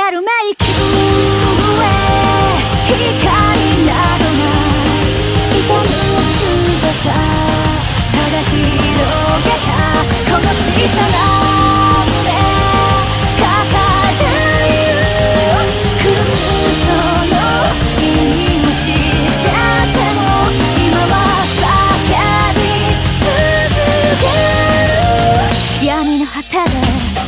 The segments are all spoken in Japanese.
ける迷宮へ光などない痛む翼ただ広げたこの小さな胸抱えている苦しその意味も知ってても今は叫び続ける闇の果てで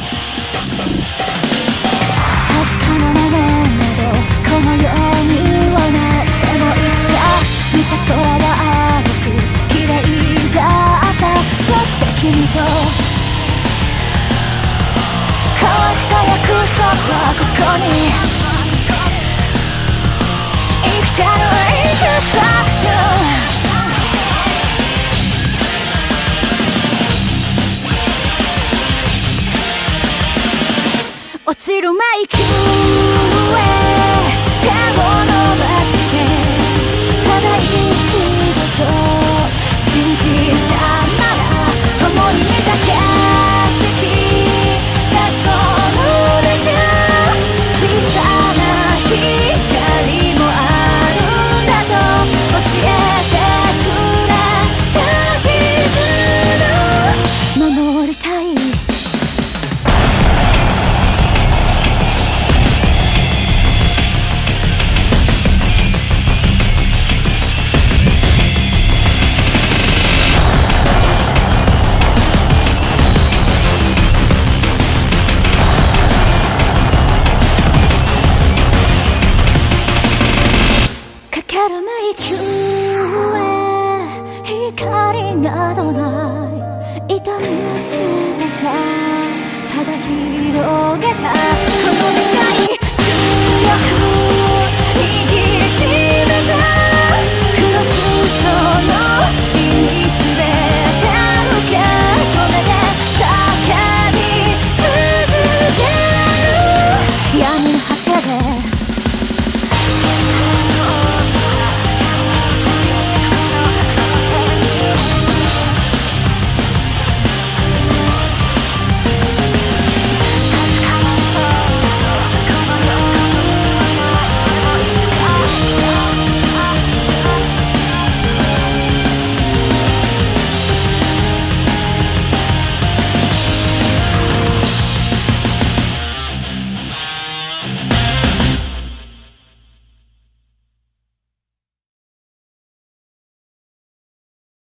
確かなものなどこの世にはないでもいつか見た空は青く綺麗だったそして君と交わした約束はここに生きてるインターセクション落ちる迷宮へ